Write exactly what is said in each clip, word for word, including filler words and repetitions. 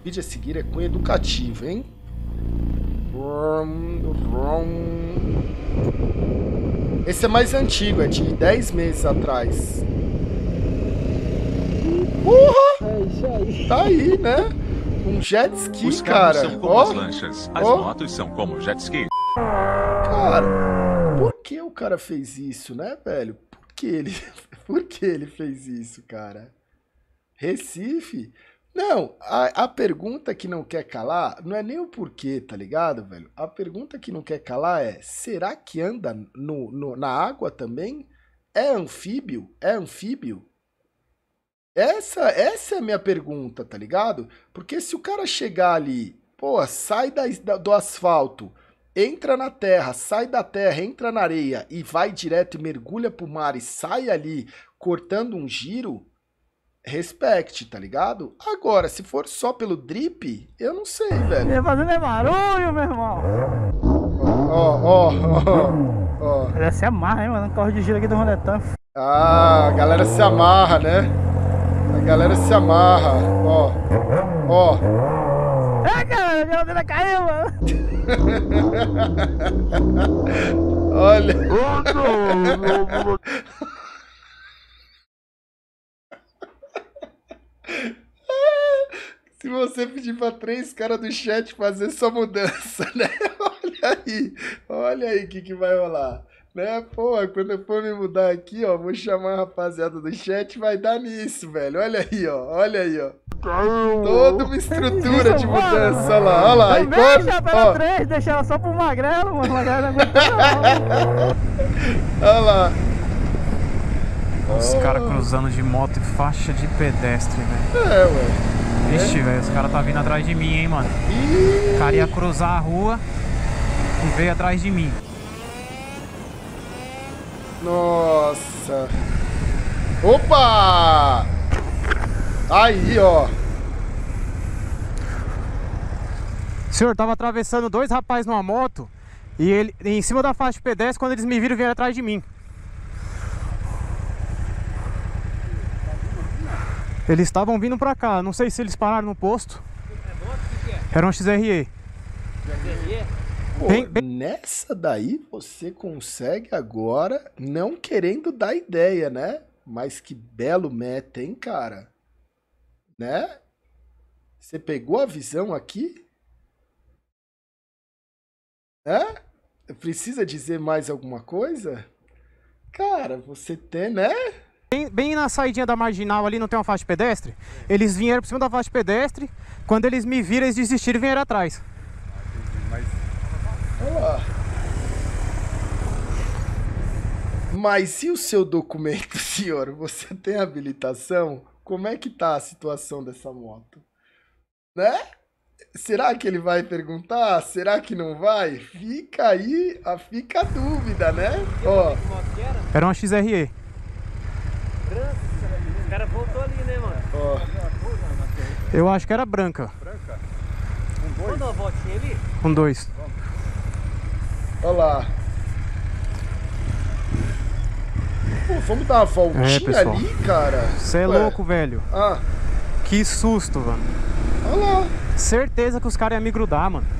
vídeo a seguir é cunho educativo, hein? Esse é mais antigo, é de dez meses atrás. Porra! É isso aí. Tá aí, né? Um jet ski, Os carros cara. são como Ó, as lanchas, as ó. motos são como jet ski. Cara, por que o cara fez isso, né, velho? Por que ele, por que ele fez isso, cara? Recife? Não, a, a pergunta que não quer calar não é nem o porquê, tá ligado, velho? A pergunta que não quer calar é, será que anda no, no, na água também? É anfíbio? É anfíbio? Essa, essa é a minha pergunta, tá ligado? Porque se o cara chegar ali, pô, sai da, da- do asfalto, entra na terra, sai da terra, entra na areia e vai direto e mergulha pro mar e sai ali cortando um giro, respect, tá ligado? Agora, se for só pelo drip, eu não sei, velho. Ia fazendo é barulho, meu irmão. Ó, ó, ó, ó. Ela se amarra, hein, mano. Corre de giro aqui do Rondetão. Ah, a galera se amarra, né? A galera se amarra, ó, ó. É, cara, a geladeira caiu, mano. Olha. Se você pedir pra três caras do chat fazer sua mudança, né? Olha aí, olha aí o que, que vai rolar. Né? Pô, quando eu for me mudar aqui, ó, vou chamar a rapaziada do chat, vai dar nisso, velho. Olha aí, ó, olha aí, ó. Toda uma estrutura de mudança, olha lá, olha lá. Não Enquanto, deixa pela três, deixa ela só pro magrelo, mano. O magrelo não aguenta não. olha lá. Os caras cruzando de moto e faixa de pedestre, velho. É, ué. Vixe, velho, os caras tá vindo atrás de mim, hein, mano. Ih, O cara ia cruzar a rua e veio atrás de mim. nossa. Opa! Aí, ó. Senhor, tava atravessando dois rapazes numa moto e ele em cima da faixa de pedestre, quando eles me viram, vieram atrás de mim. Eles estavam vindo pra cá, não sei se eles pararam no posto. Era um X R E. Pô, Bem- bem- nessa daí você consegue agora, não querendo dar ideia, né? Mas que belo meta, hein, cara? Né? Você pegou a visão aqui? Né? Precisa dizer mais alguma coisa? Cara, você tem, né? Bem, bem na saidinha da marginal ali, não tem uma faixa de pedestre? Eles vieram por cima da faixa de pedestre. Quando eles me viram, eles desistiram e vieram atrás. Olha lá. Mas e o seu documento, senhor? Você tem habilitação? Como é que tá a situação dessa moto? Né? Será que ele vai perguntar? Será que não vai? Fica aí, a- fica a dúvida, né? Ó, Era uma X R E. O cara voltou ali, né, mano? ó. Eu acho que era branca. Vamos dar uma voltinha ali? Com dois. Olha lá. Pô, vamos dar uma voltinha É, pessoal. ali, cara? Você é Ué. louco, velho. Ah, Que susto, mano. olha lá. Certeza que os caras iam me grudar, mano.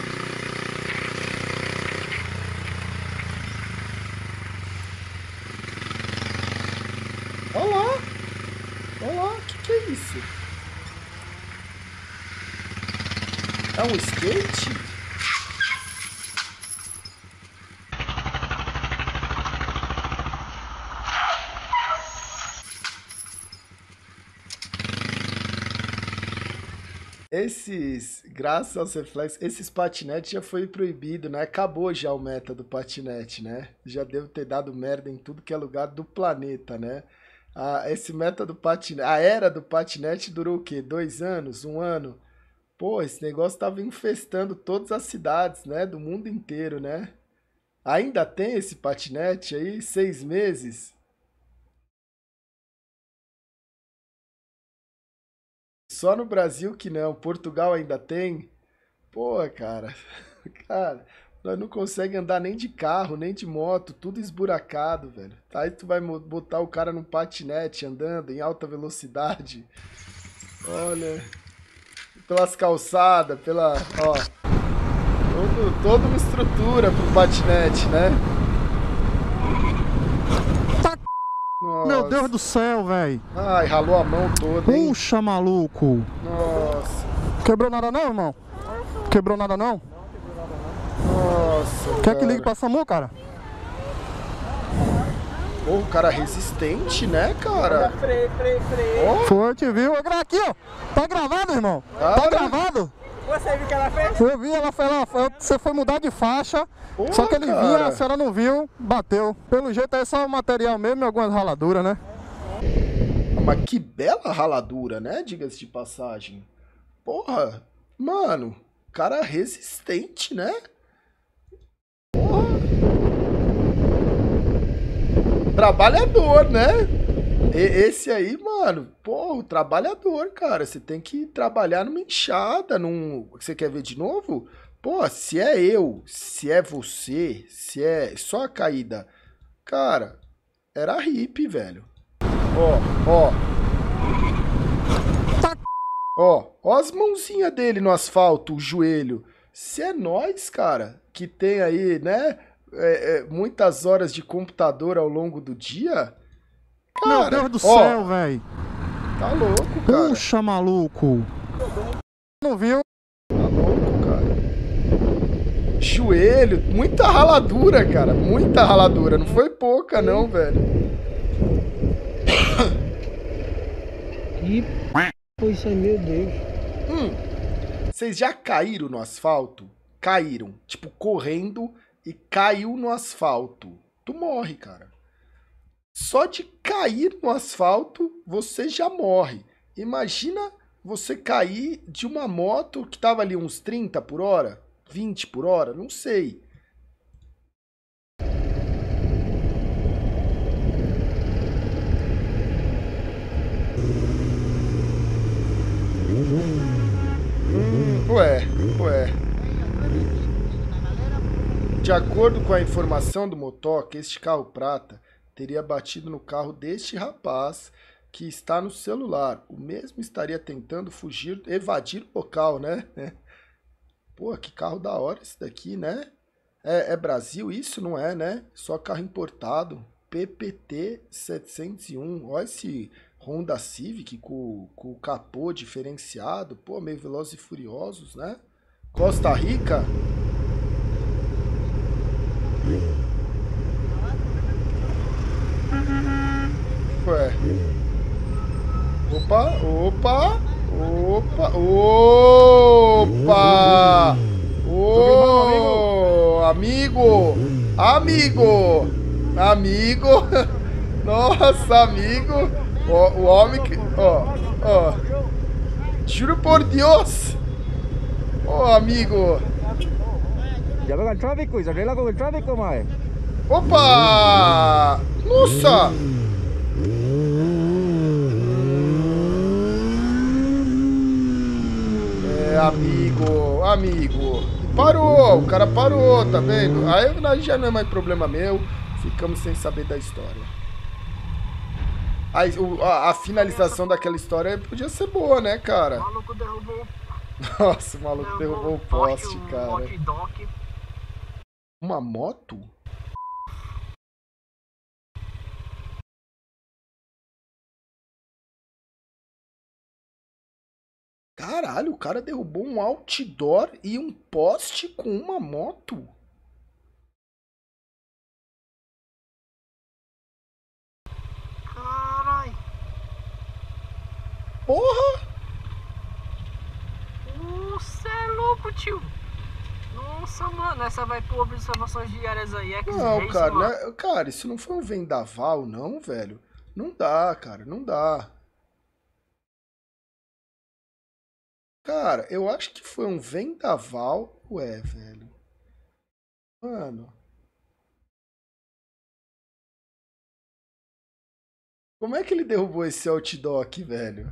Olha lá. Olha lá, o que, que é isso? É um skate? Esses, graças aos reflexos, esses patinetes já foi proibido, né? Acabou já o meta do patinete, né? Já deve ter dado merda em tudo que é lugar do planeta, né? Ah, esse meta do patinete, a era do patinete durou o quê? Dois anos? Um ano? Pô, esse negócio tava infestando todas as cidades, né? Do mundo inteiro, né? Ainda tem esse patinete aí? Seis meses? Só no Brasil que não. Portugal ainda tem? Pô, cara. Cara, nós não conseguimos andar nem de carro, nem de moto, tudo esburacado, velho. Aí tu vai mo- botar o cara num patinete andando em alta velocidade. Olha, pelas calçadas, pela, ó, todo, toda uma estrutura pro patinete, né? Nossa. Meu Deus do céu, velho. Ai, ralou a mão toda, hein? Puxa, maluco. Nossa. Quebrou nada não, irmão? Quebrou nada não? Nossa, Quer cara. que ligue pra SAMU, cara? Pô, o cara resistente, né, cara? Freio, freio, freio. Oh. Forte, viu? Aqui, ó. Tá gravado, irmão? Cara. Tá gravado? Você viu que ela fez? Eu vi, ela foi lá, você foi mudar de faixa, Porra, só que ele cara. vinha, a senhora não viu, bateu. Pelo jeito é só o material mesmo e algumas raladuras, né? Mas que bela raladura, né? Diga-se de passagem. Porra, mano, cara resistente, né? Porra. Trabalhador, né? E, esse aí, mano, porra, o trabalhador, cara. Você tem que trabalhar numa enxada, num... Você quer ver de novo? Pô, se é eu, se é você, se é só a caída, cara, era hippie, velho. Ó, ó. Ó, ó as mãozinhas dele no asfalto, o joelho. Se é nós, cara, que tem aí, né, é, é, muitas horas de computador ao longo do dia... Cara, meu Deus do ó, céu, velho. Tá louco, cara. Puxa, maluco. Não viu? Tá louco, cara. Joelho, muita raladura, cara. Muita raladura. Não foi pouca, não, velho. Que foi isso aí, meu Deus. Hum, vocês já caíram no asfalto? Caíram. Tipo, correndo e caiu no asfalto. Tu morre, cara. Só de cair no asfalto, você já morre. Imagina você cair de uma moto que tava ali uns trinta por hora, vinte por hora, não sei. Hum, ué, ué. De acordo com a informação do motoca, este carro prata teria batido no carro deste rapaz que está no celular. O mesmo estaria tentando fugir, evadir o local, né? Pô, que carro da hora esse daqui, né? É, é Brasil isso? Não é, né? Só carro importado. P P T setecentos e um. Olha esse Honda Civic com, com o capô diferenciado. Pô, meio Velozes e Furiosos, né? Costa Rica. Ué. Opa, opa, opa, opa! Ô, amigo! Amigo! Amigo! Nossa, amigo! O, o homem que... Ó, ó. Juro por Deus! Ô, amigo! Ya venga el tráfico y se arregla con el tráfico, mae. Opa! Nossa! É, amigo, amigo. Parou, o cara parou, tá vendo? Aí já não é mais problema meu. Ficamos sem saber da história. Aí, o, a, a finalização daquela história podia ser boa, né, cara? O maluco derrubou. Nossa, o maluco derrubou o poste, um cara. walkie-talkie. Uma moto? Caralho, o cara derrubou um outdoor e um poste com uma moto? Carai. Porra! Você é louco, tio. Nossa, mano, essa vai por observações diárias aí. É que Não, cara, né? Cara, isso não foi um vendaval, não, velho. Não dá, cara, não dá. Cara, eu acho que foi um vendaval. Ué, velho. Mano. Como é que ele derrubou esse outdoor aqui, velho?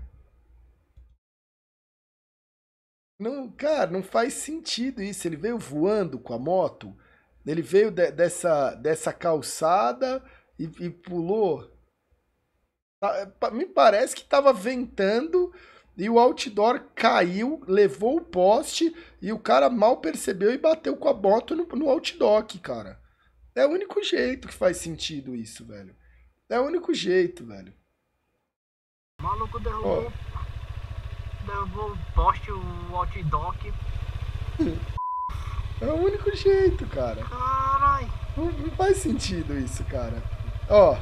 Não, cara, não faz sentido isso. Ele veio voando com a moto. Ele veio de, dessa, dessa calçada e, e pulou. Me parece que tava ventando e o outdoor caiu, levou o poste e o cara mal percebeu e bateu com a moto no, no outdock, cara. É o único jeito que faz sentido isso, velho. É o único jeito, velho. O maluco derrubou, oh. derrubou o poste, o outdock. É o único jeito, cara. Caralho. Não, não faz sentido isso, cara. Ó.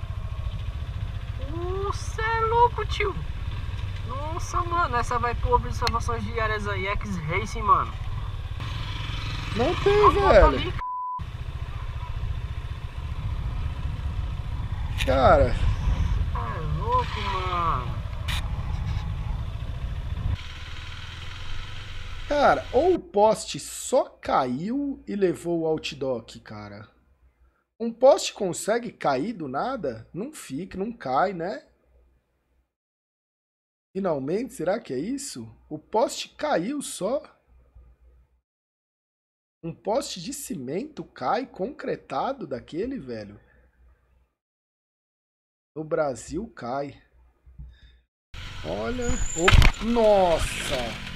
Você é louco, tio. Nossa, mano, essa vai por observações diárias aí, X-Racing, mano. Não tem, velho. Ali, cara. É louco, mano. Cara, ou o poste só caiu e levou o outdock, cara. Um poste consegue cair do nada? Não fica, não cai, né? Finalmente, será que é isso? O poste caiu só. Um poste de cimento cai concretado daquele, velho. No Brasil cai. Olha. Oh, nossa!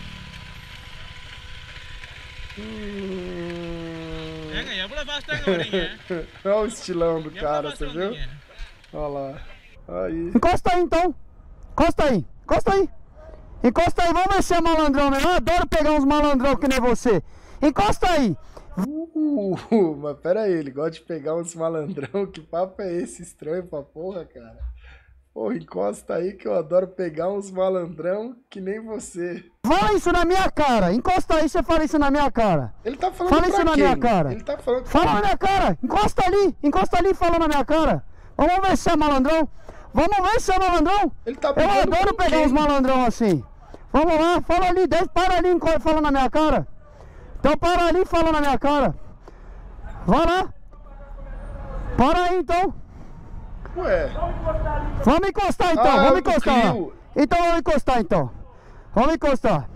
Hum... Olha o estilão do cara, você viu? Olha lá. Aí. Encosta aí então. Encosta aí. Encosta aí. Encosta aí. Vamos ver se é malandrão mesmo. Eu adoro pegar uns malandrão que nem você. Encosta aí. Uh, mas pera aí, ele gosta de pegar uns malandrão. Que papo é esse estranho pra porra, cara? Porra, encosta aí que eu adoro pegar uns malandrão que nem você. Fala isso na minha cara. Encosta aí, você fala isso na minha cara. Ele tá falando Fala isso na quem? minha cara. Ele tá falando Fala na minha cara. Encosta ali. Encosta ali e fala na minha cara. Vamos ver se é malandrão. Vamos ver se é malandrão. Ele tá eu adoro pegar quem? uns malandrão assim. Vamos lá, fala ali. Para ali e fala na minha cara. Então para ali e fala na minha cara. Vai lá. Para aí então. Ué. Vamos encostar então, ah, vamos encostar. Então vamos encostar então. Vamos encostar.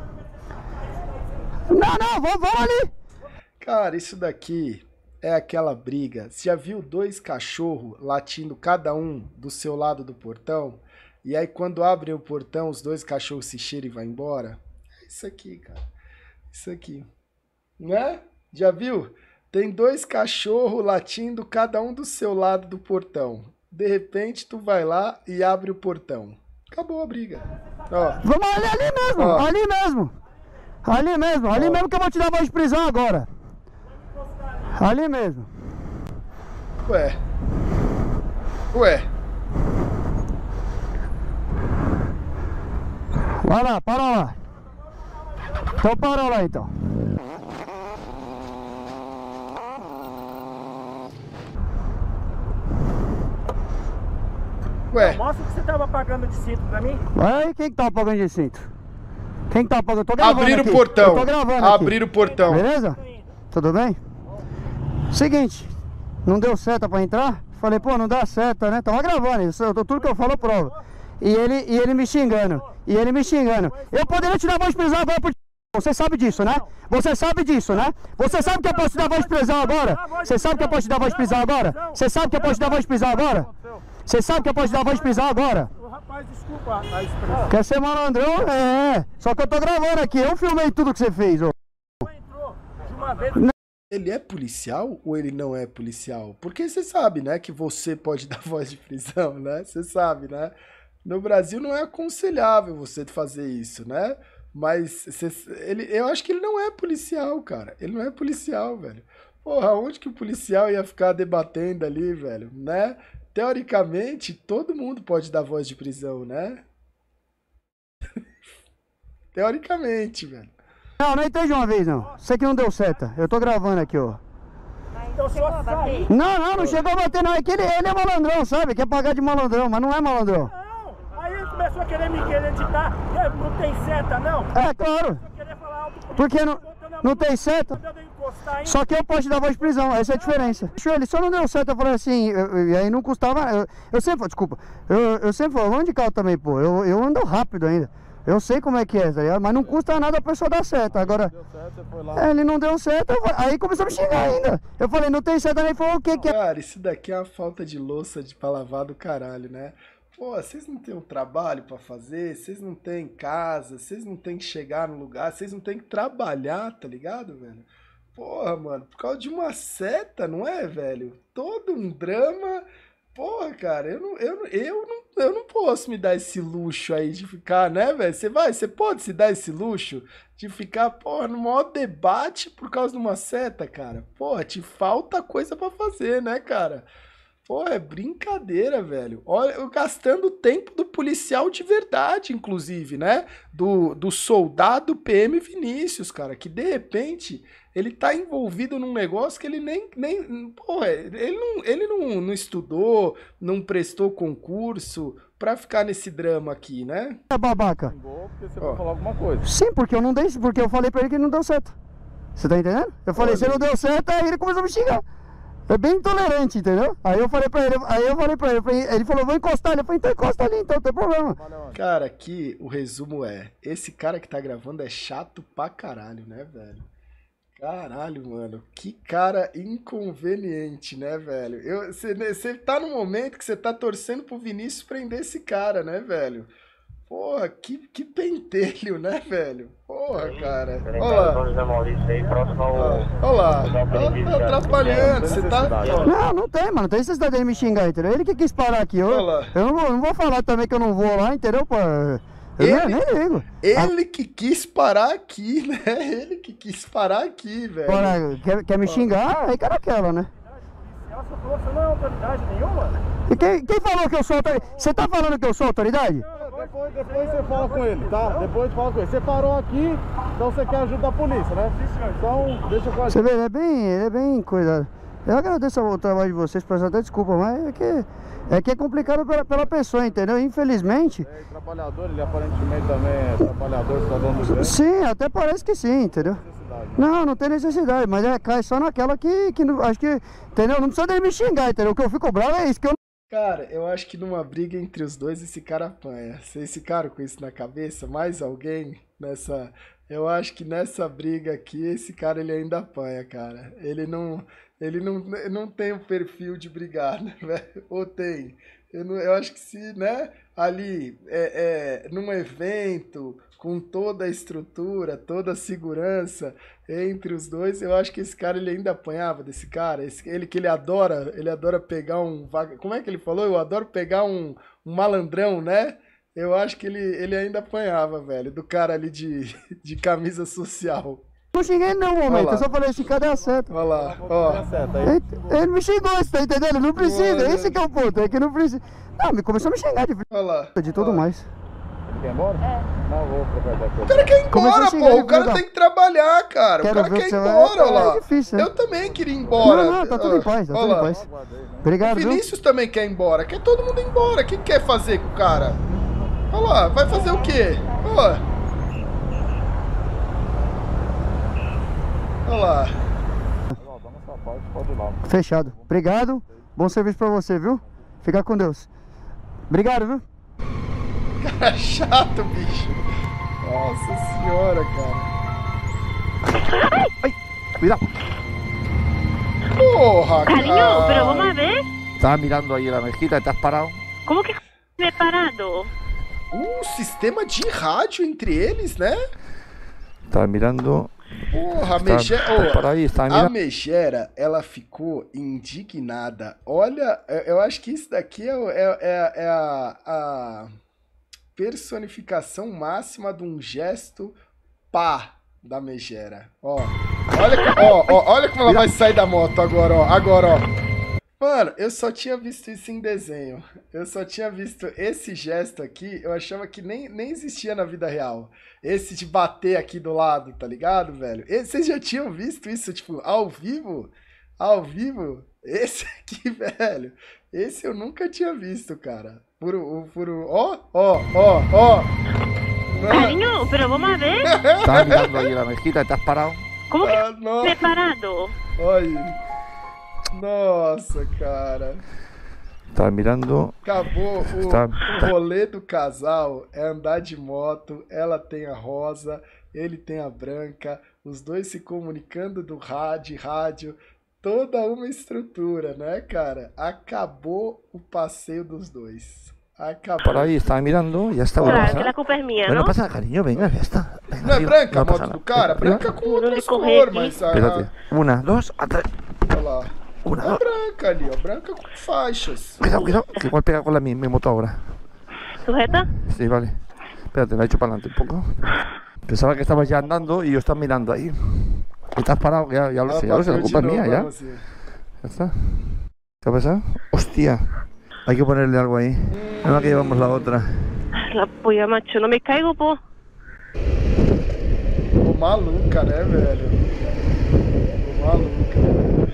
Não, não, vamos, vamos ali. Cara, isso daqui é aquela briga. Você já viu dois cachorros latindo cada um do seu lado do portão? E aí quando abrem o portão, os dois cachorros se cheiram e vão embora? É isso aqui, cara. Isso aqui. Né? Já viu? Tem dois cachorros latindo cada um do seu lado do portão. De repente, tu vai lá e abre o portão. Acabou a briga. Ó. Vamos ali, ali mesmo, ó. ali mesmo. Ali mesmo, ó. ali mesmo que eu vou te dar voz de prisão agora. Ali mesmo. Ué. Ué. Vai lá, para lá. Então para lá então. Ué. Mostra o que você tava pagando de cinto pra mim. Aí, quem que tava pagando de cinto? Quem que tava pagando? Tô gravando Abrir aqui. o portão. Eu tô gravando Abrir aqui. o portão. Beleza? Tudo bem? Seguinte, não deu seta pra entrar? Falei, pô, não dá seta, né? Tava gravando isso, eu, tudo que eu falo eu provo. E ele, e ele me xingando. E ele me xingando. Eu poderia te dar voz de prisão agora por... Você sabe disso, né? Você sabe disso, né? Você sabe que eu posso te dar voz de prisão agora? Você sabe que eu posso te dar voz de prisão agora? Você sabe que eu posso te dar voz de prisão agora? Você sabe que eu posso te dar voz de prisão agora? Rapaz, desculpa a expressão. Quer ser malandrão? É. Só que eu tô gravando aqui, eu filmei tudo que você fez, ô. Entrou de uma vez. Ele é policial ou ele não é policial? Porque você sabe, né, que você pode dar voz de prisão, né? Você sabe, né? No Brasil não é aconselhável você fazer isso, né? Mas você, ele, eu acho que ele não é policial, cara. Ele não é policial, velho. Porra, onde que o policial ia ficar debatendo ali, velho, né? Teoricamente, todo mundo pode dar voz de prisão, né? Teoricamente, velho. Não, não entendi uma vez, não. Isso aqui não deu seta. Eu tô gravando aqui, ó. Então só sair. Não, não, não chegou a bater, não. É que ele, ele é malandrão, sabe? Quer pagar de malandrão, mas não é malandrão. Não, aí ele começou a querer me querer ditar. Não tem seta, não. É, claro. Porque não, não tem seta. Só que eu posso te dar voz de prisão, essa é a diferença. Ele só não deu certo, eu falei assim, e aí não custava. Eu, eu sempre, desculpa, eu, eu sempre falo, ando de carro também, pô. Eu, eu ando rápido ainda. Eu sei como é que é, tá ligado? Mas não custa nada a pessoa dar seta. Agora, é, ele não deu seta, aí começou a me xingar ainda. Eu falei, não tem seta, nem falou o que que é. Cara, isso daqui é uma falta de louça de pra lavar do caralho, né? Pô, vocês não têm um trabalho pra fazer, vocês não têm casa, vocês não têm que chegar no lugar, vocês não têm que trabalhar, tá ligado, velho? Porra, mano, por causa de uma seta, não é, velho? Todo um drama. Porra, cara, eu não, eu, não- eu, não, eu não posso me dar esse luxo aí de ficar, né, velho? Você vai, você pode se dar esse luxo de ficar, porra, no maior debate por causa de uma seta, cara? Porra, te falta coisa pra fazer, né, cara? Porra, é brincadeira, velho. Olha, eu gastando o tempo do policial de verdade, inclusive, né? Do, do soldado P M Vinícius, cara, que de repente ele tá envolvido num negócio que ele nem. nem porra, ele, não, ele não, não estudou, não prestou concurso pra ficar nesse drama aqui, né? É babaca. Porque você Ó. vai falar alguma coisa. Sim, porque eu não dei, porque eu falei pra ele que não deu certo. Você tá entendendo? Eu falei, se não deu certo, aí ele começou a me xingar. É bem intolerante, entendeu? Aí eu falei pra ele, aí eu falei pra ele, eu falei- ele falou, vou encostar ali. Eu falei, então encosta ali, então, não tem problema. Cara, aqui o resumo é: esse cara que tá gravando é chato pra caralho, né, velho? Caralho, mano. Que cara inconveniente, né, velho? Você tá no momento que você tá torcendo pro Vinícius prender esse cara, né, velho? Porra, que, que pentelho, né, velho? Porra, cara. Olha lá. José Maurício aí, próximo ao... Olha lá. Tá, tá atrapalhando. Você tá. Não, não tem, mano, não tem necessidade dele me xingar, entendeu? Ele que quis parar aqui, eu, Olha lá. eu não, vou, não vou falar também que eu não vou lá, entendeu? Pô, eu Ele- nem, nem ligo. Ele que quis parar aqui, né? Ele que quis parar aqui, velho. Agora, quer, quer me xingar, aí cara aquela, né? Você falou que você não é autoridade nenhuma? E quem, quem falou que eu sou autoridade? Você tá falando que eu sou autoridade? Depois, depois você fala com ele, tá? Depois fala com ele. Você parou aqui, então você quer ajuda da polícia, né? Então, deixa com a Você gente. vê, ele é bem, ele é bem coisa. Eu agradeço o trabalho de vocês, peço até desculpa, mas é que é, que é complicado pela, pela pessoa, entendeu? Infelizmente, É trabalhador, ele aparentemente também é trabalhador, cidadão do bem. sim, até parece que sim, entendeu? Necessidade. Não, não tem necessidade, mas é, cai só naquela que, que não- acho que, entendeu? Não precisa dele me xingar, entendeu? O que eu fico bravo é isso, que eu Cara, eu acho que numa briga entre os dois esse cara apanha. Vocês ficaram com isso na cabeça? Mais alguém nessa. Eu acho que nessa briga aqui esse cara ele ainda apanha, cara. Ele não, ele não, não tem o perfil de brigar, né, velho? Ou tem? Eu, não, eu acho que se, né, ali, é, é, num evento, com toda a estrutura, toda a segurança entre os dois, eu acho que esse cara ele ainda apanhava desse cara. Esse, ele que ele adora, ele adora pegar um vaga. Como é que ele falou? Eu adoro pegar um, um malandrão, né? Eu acho que ele, ele ainda apanhava, velho, do cara ali de, de camisa social. não xinguei em nenhum Olha momento, lá. eu só falei assim, cadê a seta? Olha lá, ó. Certo, aí. Ele, ele me xingou, você tá entendendo? Não precisa, Olha. esse que é o ponto, é que não precisa. Não, me começou a me xingar de, Olha lá. de tudo ó. mais. Ele quer ir embora? É. Não, vou trocar ideia com O ele. cara quer ir Começou embora, a xingar pô. de O cara filho da- tem que trabalhar, cara. Quero o cara ver o quer que ir você vai- embora, é, olha lá. é difícil, né? Eu também queria ir embora. Não, não, tá tudo em paz, tá Olha tudo em lá. paz. Obrigado, O viu? Vinícius também quer ir embora. Quer todo mundo ir embora. O que quer fazer com o cara? Olha lá, vai fazer o quê? Ó. Olha lá. Ó, dá nossa parte, pode ir lá. Fechado. Obrigado, bom serviço pra você, viu? Fica com Deus. Obrigado, viu? Cara chato, bicho. Nossa senhora, cara. Cuidado. Porra, Cariño, cara. pero vamos a ver. Estás mirando ahí la mezquita, estás parado. ¿Cómo que me he parado? Um sistema de rádio entre eles, né? Estás mirando. Porra, a Está, Megera, estás por ahí, estás a mirando. Megera, ela ficou indignada. Olha, eu eu acho que isso daqui é, o- é- é- é a, a personificação máxima de um gesto pá da Megera. Ó, olha, co- ó, ó, olha como ela vai sair da moto agora, ó. Agora, ó. Mano, eu só tinha visto isso em desenho. Eu só tinha visto esse gesto aqui, eu achava que nem, nem existia na vida real. Esse de bater aqui do lado, tá ligado, velho? Esse- vocês já tinham visto isso, tipo, ao vivo? Ao vivo? Esse aqui, velho. Esse eu nunca tinha visto, cara. Por, o- por, o- ó, ó, ó, ó. Não, Cariño, pero vamos a ver. Estás mirando ahí la mezquita, estás parado. ¿Cómo que ah, me he não. parado? Olha. Nossa, cara. Estás mirando. Acabou o, Tá- o rolê do casal é andar de moto, ela tem a rosa, ele tem a branca, os dois se comunicando do rádio, rádio, toda uma estrutura, né, cara? Acabou o passeio dos dois. Acabou. Por ahí estaba mirando, ya está. Claro, que la culpa es mía, Bueno, ¿no? pasa, cariño, venga, ya está. Venga, Não é arriba, branca a no pasa moto nada. do cara? Arriba. Branca com Onde outras correr cores, aqui? mas... Espérate. Ah, Una, dos, atrás. olha lá. Una, É dos. branca ali, ó. Branca com faixas. Cuidado, cuidado, que igual pega con la mi, mi moto ahora. ¿Sujeta? Sí, vale. Espérate, la he hecho para adelante un poco. Pensaba que estabas ya andando y yo estaba mirando ahí. Y te has parado, ya, ya lo sé, ya lo sé, la culpa es mía, ya. Ya está. ¿Qué ha pasado? Hostia. Hay que ponerle algo ahí. Ahora que llevamos la otra. La polla, macho, no me caigo, po. Ô, maluca, né, velho? Ô, maluca.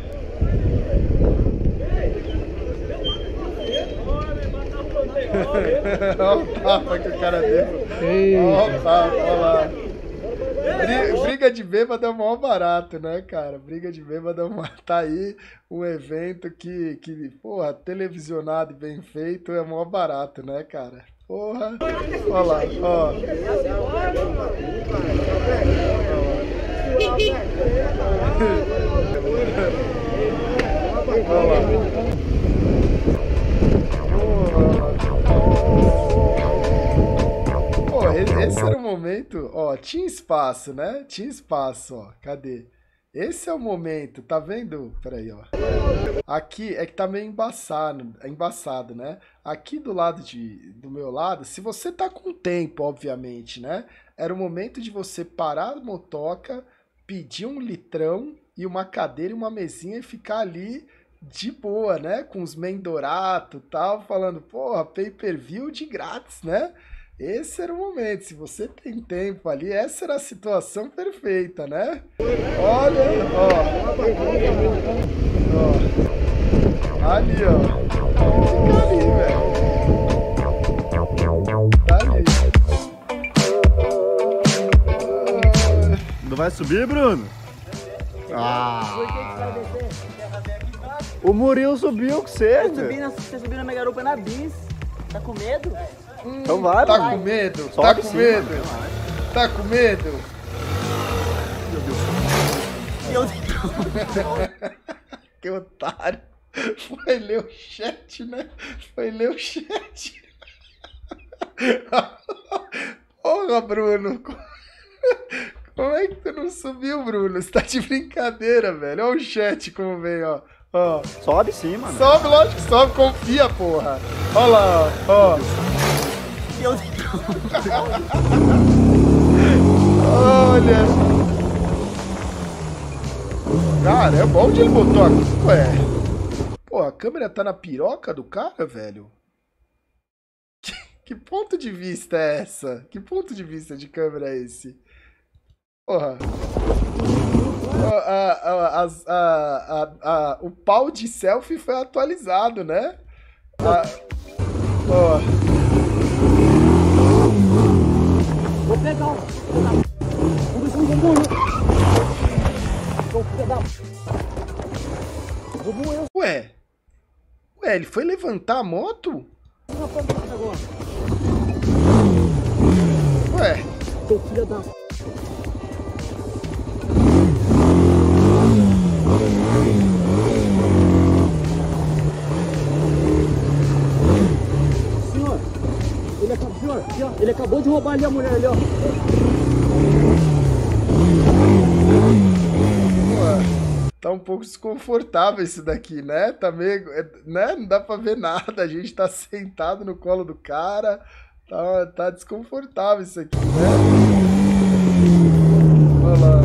Olha o tapa que o cara deu. Olha o tapa, olha lá. Briga, briga de bêbado é o maior barato, né, cara? Briga de bêbado é uma... Tá aí um evento que, que, porra, televisionado e bem feito é o maior barato, né, cara? Porra. Olha lá, ó. Olha lá. Pô, esse era o momento, ó, tinha espaço, né? Tinha espaço, ó, cadê? Esse é o momento, tá vendo? Peraí, ó. Aqui é que tá meio embaçado, embaçado, né? Aqui do lado de, do meu lado, se você tá com tempo, obviamente, né? Era o momento de você parar a motoca, pedir um litrão e uma cadeira e uma mesinha e ficar ali de boa, né? Com os mendorato e tal, falando, porra, pay-per-view de grátis, né? Esse era o momento, se você tem tempo ali, essa era a situação perfeita, né? Olha, ó. Ó. Ali, ó. Fica ali, velho. Tá ali. Não vai subir, Bruno? Ah! O Murilo subiu com você. Eu subi na, você subiu na minha garupa na bis. Tá com medo? Hum, Então vai, Tá vai. com medo? Sobe Tá com sim, medo? mano. Tá com medo? Meu Deus. Que otário. Foi ler o chat, né? Foi ler o chat. Porra, Bruno. Como é que tu não subiu, Bruno? Você tá de brincadeira, velho. Olha o chat como vem, ó. Ó. Sobe sim, mano. Sobe, lógico que sobe. Confia, porra. Olha lá, ó. Meu Deus. Olha. Caramba, onde ele botou a... Ué. Pô, a câmera tá na piroca do cara, velho? Que, que ponto de vista é essa? Que ponto de vista de câmera é esse? Porra. A, a, a, a, a, o pau de selfie foi atualizado, né? A, ó. Vou pegar o... Vou pegar o... Ué? Ué, ele foi levantar a moto? Ué? Seu filho da... Senhor, ele acabou, senhor, aqui, ó, ele acabou de roubar ali a mulher ali, ó. Ué, tá um pouco desconfortável isso daqui, né? Tá meio, né? Não dá pra ver nada, a gente tá sentado no colo do cara, tá, tá desconfortável isso aqui, né? Olha lá.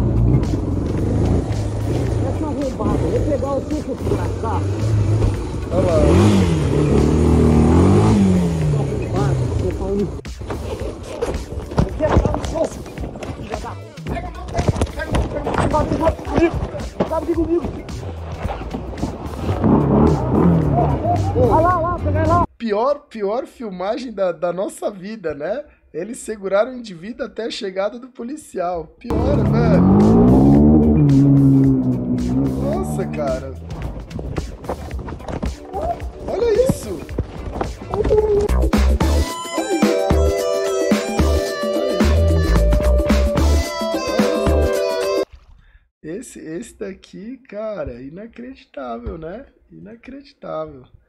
Essa arrombada, vou pegar o suco pra cá. Olha lá. Arrombada, tô falando. Vou pegar o suco. Pega a mão, pega, pega, pega. Sobe comigo, sobe comigo. Olha lá, lá, pega lá. Pior, pior filmagem da, da nossa vida, né? Eles seguraram o indivíduo até a chegada do policial. Pior, velho. Nossa, cara. Olha isso. Esse, esse daqui, cara, inacreditável, né? Inacreditável.